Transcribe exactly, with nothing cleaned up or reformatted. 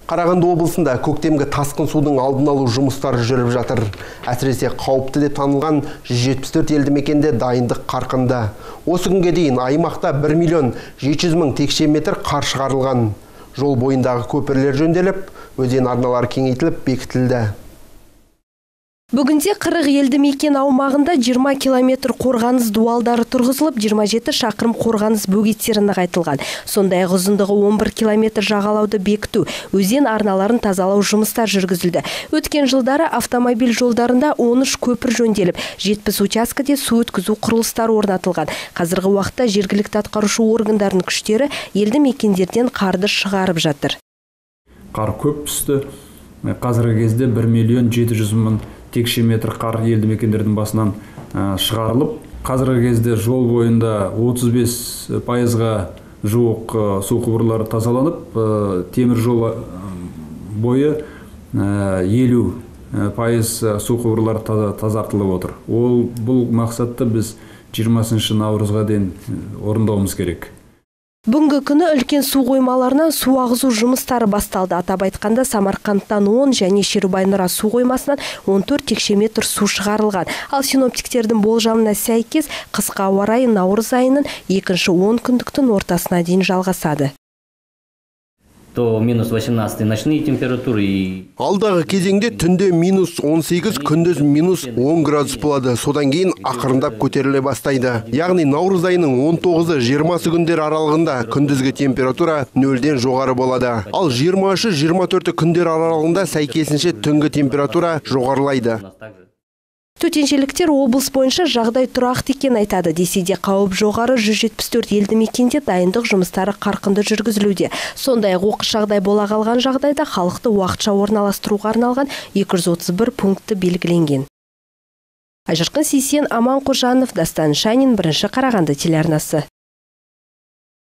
Қарағанды облысында көктемгі тасқын судың алдын алу жұмыстары жүріп жатыр. Әсіресе қауіпті деп танылған жүз жетпіс төрт елді мекенде дайындық қарқынды. Осы күнге дейін аймақта бір миллион жеті жүз мың текше метр қар шығарылған. Жол бойындағы көпірлер жөнделіп, өзен арналары кеңейтіліп бекітілді. Бүгінде қырық елді мекен аумағында жиырма километр қорғаныс дуалдары тұрғызылып, жиырма жеті шақырым қорғаныс бөгеттері нығайтылған. Сондай-ақ ұзындығы он бір километр жағалауды бекіту, өзен арналарын тазалау жұмыстар жүргізілді. Өткен жылдары автомобиль жолдарында он үш көпір жөнделіп, жетпіс учаскеде су өткізу құрылыстары орнатылған. Қазіргі уақытта жергілікті атқарушы органдардың күштері елді мекендерден қарды шығарып жатыр. Қар көп түсті. Қазіргі кезде бір миллион жеті жүз мың текше метр қар елді мекендердің басынан шығарылып, қазіргі кезде жол бойында отыз бес пайызға жуық су құбырлары тазаланып, темір жол бойы елу пайыз су құбырлары тазартылып отыр. Ол бұл мақсатты біз жиырмасыншы наурызға дейін орындауымыз керек. Бүгінгі күні үлкен су қоймаларынан су ағызу жұмыстары басталды. Атап айтқанда Самарқандтан он және Шерубай Нұра су қоймасынан он төрт текше метр су шығарылған. Ал синоптиктердің болжамына сәйкес қысқа ауа райы наурыз айының екінші он күндіктің ортасына дейін жалғасады. То минус восемнадцать ночные температуры. Алдағы кезеңде түнде минус он сегіз, күндіз минус он градус болады. Содан кейін ақырындап көтеріле бастайды. Яғни наурыз айының он тоғызы жиырмасы күндер аралығында күндізгі температура нөлден жоғары болады. Ал жиырма үші жиырма төрті күндер аралығында сәйкесінше түнгі температура жоғарылайды. Төтеншеліктер облыс бойынша жағдай тұрақты екен айтады. Десе де қауіп жоғары жүз жетпіс төрт елді мекенде дайындық жұмыстары қарқынды жүргізілуде. Сондай-ақ оқыс жағдай бола қалған жағдайда халықты уақытша орналастыруға арналған екі жүз отыз бір пункті белгіленген. Айжарқын Сейсен, Аман Қожанов, Дастан Шанин, бірінші Қарағанды телеарнасы.